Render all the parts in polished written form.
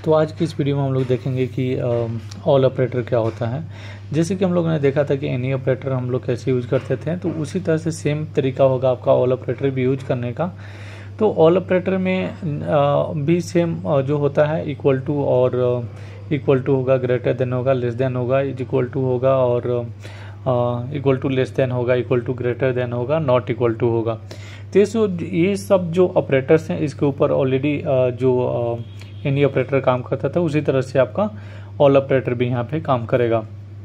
तो आज की इस वीडियो में हम लोग देखेंगे कि ऑल ऑपरेटर क्या होता है। जैसे कि हम लोगों ने देखा था कि एनी ऑपरेटर हम लोग कैसे यूज करते थे, तो उसी तरह से सेम तरीका होगा आपका ऑल ऑपरेटर भी यूज करने का। तो ऑल ऑपरेटर में भी सेम जो होता है इक्वल टू और इक्वल टू होगा, ग्रेटर देन होगा, लेस देन होगा, इज इक्वल टू होगा और इक्वल टू लेस देन होगा, इक्वल टू ग्रेटर देन होगा, नॉट इक्वल टू होगा। तो ये सब जो ऑपरेटर्स हैं इसके ऊपर ऑलरेडी जो एनी ऑपरेटर काम करता था उसी तरह से आपका ऑल ऑपरेटर भी यहाँ पे काम करेगा।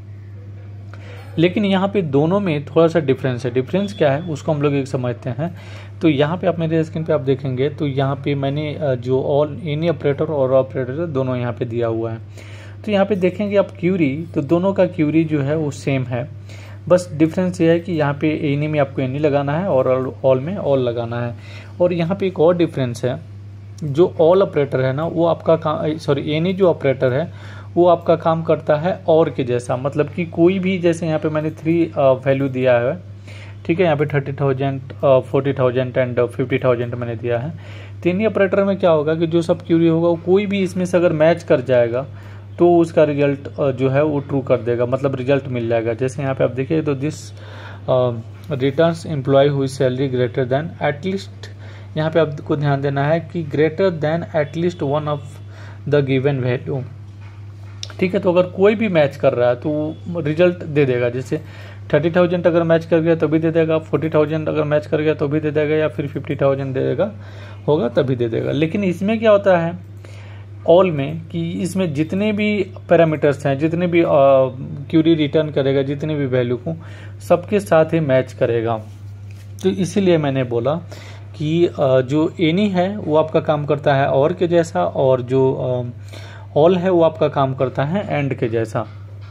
लेकिन यहाँ पे दोनों में थोड़ा सा डिफरेंस है। डिफरेंस क्या है उसको हम लोग एक समझते हैं। तो यहाँ पे आप मेरे स्क्रीन पे आप देखेंगे तो यहाँ पे मैंने जो ऑल एनी ऑपरेटर और ऑपरेटर दोनों यहाँ पे दिया हुआ है। तो यहाँ पे देखेंगे आप क्यूरी, तो दोनों का क्यूरी जो है वो सेम है। बस डिफरेंस ये है कि यहाँ पे एनी में आपको एनी लगाना है और ऑल में ऑल लगाना है। और यहाँ पे एक और डिफरेंस है, जो ऑल ऑपरेटर है ना वो आपका काम, सॉरी एनी जो ऑपरेटर है वो आपका काम करता है और के जैसा। मतलब कि कोई भी, जैसे यहाँ पे मैंने 3 वैल्यू दिया है, ठीक है, यहाँ पे 30,000, 40,000 एंड 50,000 मैंने दिया है। तो एनी ऑपरेटर में क्या होगा कि जो सब क्यूरी होगा वो कोई भी इसमें से अगर मैच कर जाएगा तो उसका रिजल्ट जो है वो ट्रू कर देगा, मतलब रिजल्ट मिल जाएगा। जैसे यहाँ पे आप देखिए तो दिस रिटर्न्स एम्प्लॉय हुई सैलरी ग्रेटर देन एटलीस्ट, यहाँ पे आपको ध्यान देना है कि greater than at least one of the given value, ठीक है। तो अगर कोई भी मैच कर रहा है तो रिजल्ट दे देगा। जैसे 30,000 अगर मैच कर गया तो भी दे देगा, 40,000 अगर मैच कर गया तो भी दे देगा, या फिर 50,000 दे देगा होगा तभी दे देगा। लेकिन इसमें क्या होता है ऑल में कि इसमें जितने भी पैरामीटर्स हैं, जितने भी क्यूरी रिटर्न करेगा, जितने भी वैल्यू को सबके साथ ही मैच करेगा। तो इसीलिए मैंने बोला कि जो एनी है वो आपका काम करता है और के जैसा, और जो ऑल है वो आपका काम करता है एंड के जैसा।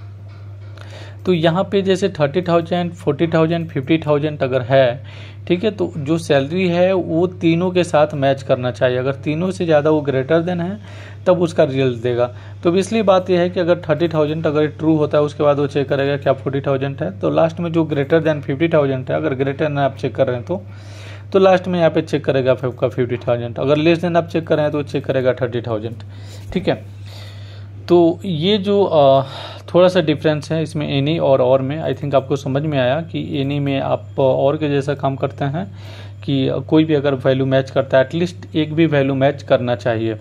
तो यहाँ पे जैसे 30,000, 40,000, 50,000 अगर है, ठीक है, तो जो सैलरी है वो तीनों के साथ मैच करना चाहिए। अगर तीनों से ज़्यादा वो ग्रेटर देन है तब उसका रिजल्ट देगा। तो इसलिए बात यह है कि अगर 30,000 अगर ट्रू होता है उसके बाद वो चेक करेगा क्या 40,000 है, तो लास्ट में जो ग्रेटर देन 50,000 है, अगर ग्रेटर देन आप चेक कर रहे हैं तो लास्ट में यहाँ पे चेक करेगा आपका 50,000। अगर लेस देन आप चेक कर रहे हैं तो चेक करेगा 30,000, ठीक है। तो ये जो थोड़ा सा डिफरेंस है इसमें एनी और में, आई थिंक आपको समझ में आया कि एनी में आप और के जैसा काम करते हैं कि कोई भी अगर वैल्यू मैच करता है एटलीस्ट एक भी वैल्यू मैच करना चाहिए।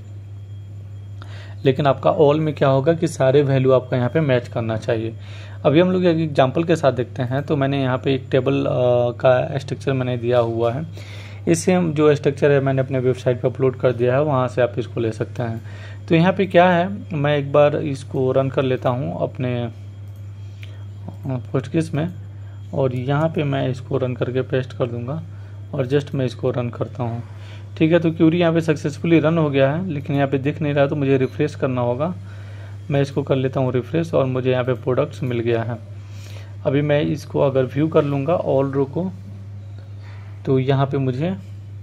लेकिन आपका ऑल में क्या होगा कि सारे वैल्यू आपका यहाँ पे मैच करना चाहिए। अभी हम लोग एक एग्जांपल के साथ देखते हैं। तो मैंने यहाँ पे एक टेबल का स्ट्रक्चर मैंने दिया हुआ है। इससे हम जो स्ट्रक्चर है मैंने अपने वेबसाइट पे अपलोड कर दिया है, वहाँ से आप इसको ले सकते हैं। तो यहाँ पे क्या है, मैं एक बार इसको रन कर लेता हूँ अपने पोस्टकिस में, और यहाँ पे मैं इसको रन करके पेस्ट कर दूँगा और जस्ट मैं इसको रन करता हूँ, ठीक है। तो क्यूरी यहाँ पे सक्सेसफुली रन हो गया है, लेकिन यहाँ पे दिख नहीं रहा, तो मुझे रिफ्रेश करना होगा। मैं इसको कर लेता हूँ रिफ्रेश और मुझे यहाँ पे प्रोडक्ट्स मिल गया है। अभी मैं इसको अगर व्यू कर लूँगा ऑल रो को, तो यहाँ पे मुझे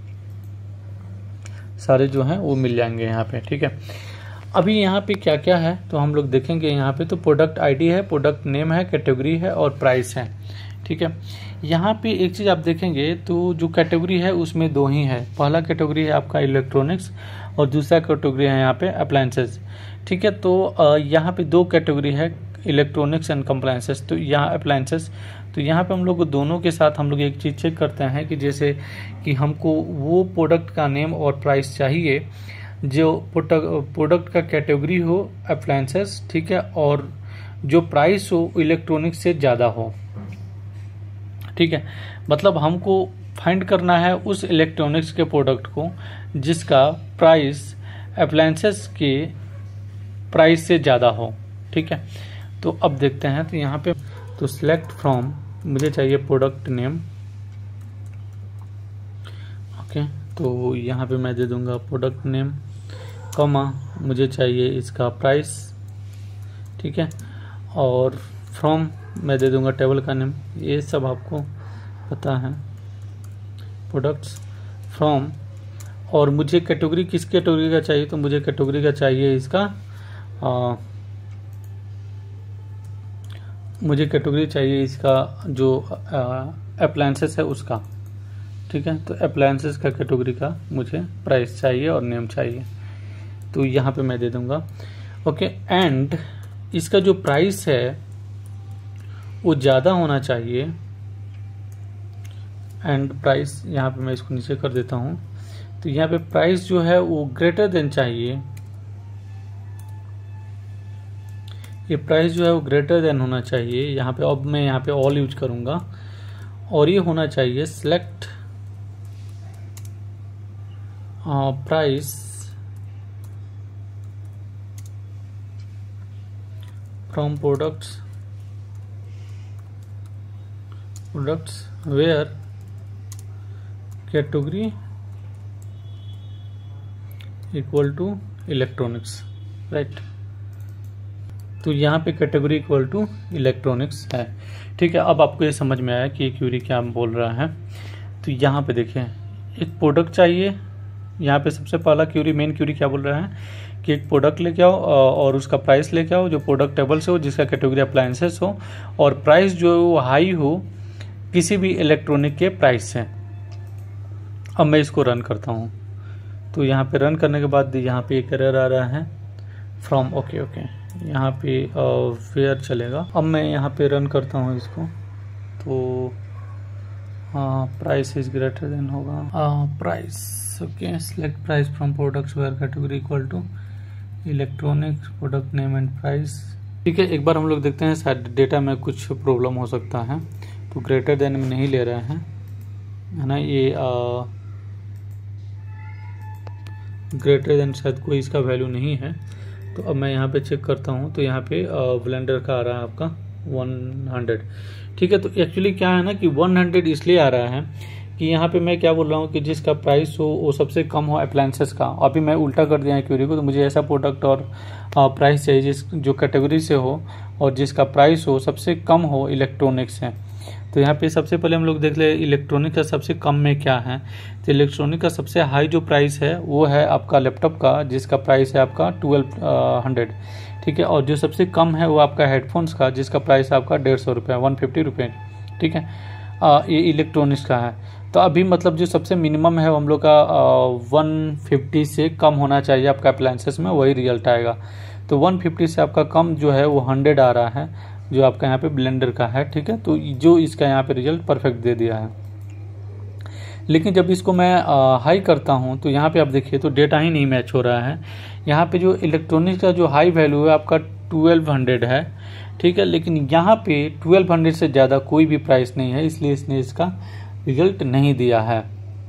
सारे जो हैं वो मिल जाएंगे यहाँ पे, ठीक है। अभी यहाँ पे क्या क्या है तो हम लोग देखेंगे। यहाँ पे तो प्रोडक्ट आईडी है, प्रोडक्ट नेम है, कैटेगरी है और प्राइस है, ठीक है। यहाँ पे एक चीज़ आप देखेंगे तो जो कैटेगरी है उसमें 2 ही है। पहला कैटेगरी है आपका इलेक्ट्रॉनिक्स और दूसरा कैटेगरी है यहाँ पे अप्लायंसेस, ठीक है। तो यहाँ पे 2 कैटेगरी है, इलेक्ट्रॉनिक्स एंड कंप्लायंसेस, तो यहाँ अप्लायंसेस। तो यहाँ पे हम लोग दोनों के साथ हम लोग एक चीज़ चेक करते हैं कि जैसे कि हमको वो प्रोडक्ट का नेम और प्राइस चाहिए जो प्रोडक्ट का कैटेगरी हो अप्लायंसेस, ठीक है, और जो प्राइस हो इलेक्ट्रॉनिक्स से ज़्यादा हो, ठीक है। मतलब हमको फाइंड करना है उस इलेक्ट्रॉनिक्स के प्रोडक्ट को जिसका प्राइस अप्लायंसेस के प्राइस से ज़्यादा हो, ठीक है। तो अब देखते हैं। तो यहाँ पे तो सिलेक्ट फ्रॉम, मुझे चाहिए प्रोडक्ट नेम, ओके। तो यहाँ पे मैं दे दूंगा प्रोडक्ट नेम, कॉमा मुझे चाहिए इसका प्राइस, ठीक है, और फ्रॉम मैं दे दूंगा टेबल का नेम। ये सब आपको पता है, प्रोडक्ट्स फ्रॉम। और मुझे कैटेगरी किस कैटेगरी का चाहिए, तो मुझे कैटेगरी का चाहिए इसका मुझे कैटेगरी चाहिए इसका जो अप्लायंसेस है उसका, ठीक है। तो अप्लायंसेस का कैटेगरी का मुझे प्राइस चाहिए और नेम चाहिए। तो यहाँ पे मैं दे दूंगा ओके। एंड इसका जो प्राइस है वो ज़्यादा होना चाहिए, एंड प्राइस यहाँ पे मैं इसको नीचे कर देता हूँ। तो यहाँ पे प्राइस जो है वो ग्रेटर देन चाहिए, ये प्राइस जो है वो ग्रेटर देन होना चाहिए। यहाँ पे अब मैं यहाँ पे ऑल यूज करूँगा और ये होना चाहिए select price from products where category equal to electronics, right. तो यहाँ पे कैटेगरी इक्वल टू इलेक्ट्रॉनिक्स है, ठीक है। अब आपको ये समझ में आया कि ये क्यूरी क्या बोल रहा है। तो यहाँ पे देखें, एक प्रोडक्ट चाहिए। यहाँ पे सबसे पहला क्यूरी, मेन क्यूरी क्या बोल रहा है कि एक प्रोडक्ट लेके आओ और उसका प्राइस लेके आओ जो प्रोडक्ट टेबल से हो, जिसका कैटेगरी अप्लायंसेस हो और प्राइस जो हाई हो किसी भी इलेक्ट्रॉनिक के प्राइस से। अब मैं इसको रन करता हूँ। तो यहाँ पे रन करने के बाद यहाँ पे एक एरर आ रहा है फ्रॉम ओके, यहाँ पे फेयर चलेगा। अब मैं यहाँ पे रन करता हूँ इसको, तो प्राइस इज ग्रेटर देन होगा price, okay. Select price from products where category equal to electronics product name and price, ठीक है। एक बार हम लोग देखते हैं, शायद डेटा में कुछ प्रॉब्लम हो सकता है। तो ग्रेटर देन में नहीं ले रहा है ना, ये ग्रेटर देन शायद कोई इसका वैल्यू नहीं है। तो अब मैं यहाँ पे चेक करता हूँ, तो यहाँ पे ब्लेंडर का आ रहा है आपका 100, ठीक है। तो एक्चुअली क्या है ना कि 100 इसलिए आ रहा है कि यहाँ पे मैं क्या बोल रहा हूँ कि जिसका प्राइस हो वो सबसे कम हो अप्लायंसेस का। अभी मैं उल्टा कर दिया है क्यूरी को, तो मुझे ऐसा प्रोडक्ट और प्राइस चाहिए जिस जो कैटेगरी से हो और जिसका प्राइस हो सबसे कम हो इलेक्ट्रॉनिक्स से। तो यहाँ पे सबसे पहले हम लोग देख ले इलेक्ट्रॉनिक का सबसे कम में क्या है। तो इलेक्ट्रॉनिक का सबसे हाई जो प्राइस है वो है आपका लैपटॉप का, जिसका प्राइस है आपका 1200, ठीक है। और जो सबसे कम है वो आपका हेडफोन्स का, जिसका प्राइस है आपका 150 रुपये, 150 रुपये, ठीक है। ये इलेक्ट्रॉनिक्स का है। तो अभी मतलब जो सबसे मिनिमम है वो हम लोग का 150 से कम होना चाहिए आपका अप्लायंसेस में, वही रिजल्ट आएगा। तो 150 से आपका कम जो है वो 100 आ रहा है, जो आपका यहाँ पे ब्लेंडर का है, ठीक है। तो जो इसका यहाँ पे रिजल्ट परफेक्ट दे दिया है। लेकिन जब इसको मैं हाई करता हूँ तो यहाँ पे आप देखिए तो डेटा ही नहीं मैच हो रहा है। यहाँ पे जो इलेक्ट्रॉनिक्स का जो हाई वैल्यू है आपका 1200 है, ठीक है। लेकिन यहाँ पे 1200 से ज़्यादा कोई भी प्राइस नहीं है, इसलिए इसने इसका रिजल्ट नहीं दिया है,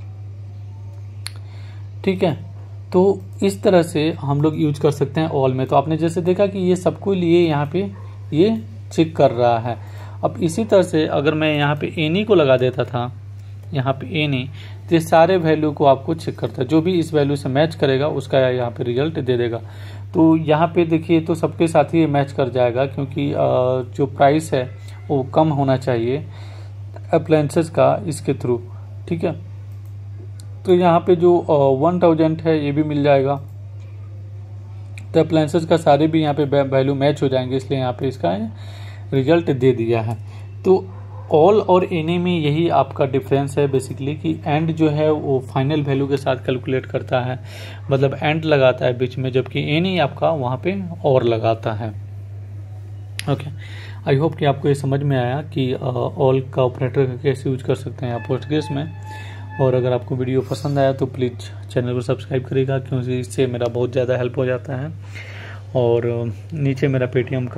ठीक है। तो इस तरह से हम लोग यूज कर सकते हैं ऑल में। तो आपने जैसे देखा कि ये सबको लिए यहाँ पे ये चेक कर रहा है। अब इसी तरह से अगर मैं यहाँ पे एनी को लगा देता था, यहाँ पे एनी, तो ये सारे वैल्यू को आपको चेक करता है, जो भी इस वैल्यू से मैच करेगा उसका यहाँ पे रिजल्ट दे देगा। तो यहाँ पे देखिए तो सबके साथ ही ये मैच कर जाएगा, क्योंकि जो प्राइस है वो कम होना चाहिए अप्लायंसेस का इसके थ्रू, ठीक है। तो यहाँ पे जो 1000 है ये भी मिल जाएगा। तो अप्लायंसेस का सारे भी यहाँ पे वैल्यू मैच हो जाएंगे, इसलिए यहाँ पे इसका रिजल्ट दे दिया है। तो ऑल और एनी में यही आपका डिफरेंस है बेसिकली, कि एंड जो है वो फाइनल वैल्यू के साथ कैलकुलेट करता है, मतलब एंड लगाता है बीच में, जबकि एनी आपका वहाँ पे और लगाता है। ओके, आई होप कि आपको ये समझ में आया कि ऑल का ऑपरेटर कैसे यूज कर सकते हैं आप पोस्टग्रेस में। और अगर आपको वीडियो पसंद आया तो प्लीज़ चैनल को सब्सक्राइब करिएगा, क्योंकि इससे मेरा बहुत ज़्यादा हेल्प हो जाता है। और नीचे मेरा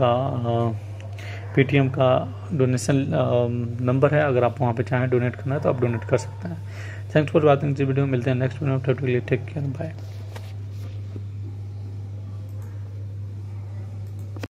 पेटीएम का डोनेशन नंबर है, अगर आप वहाँ पे चाहें डोनेट करना है तो आप डोनेट कर सकते हैं। Thanks for watching this video. मिलते हैं नेक्स्ट वीडियो में, टेक केयर, बाय।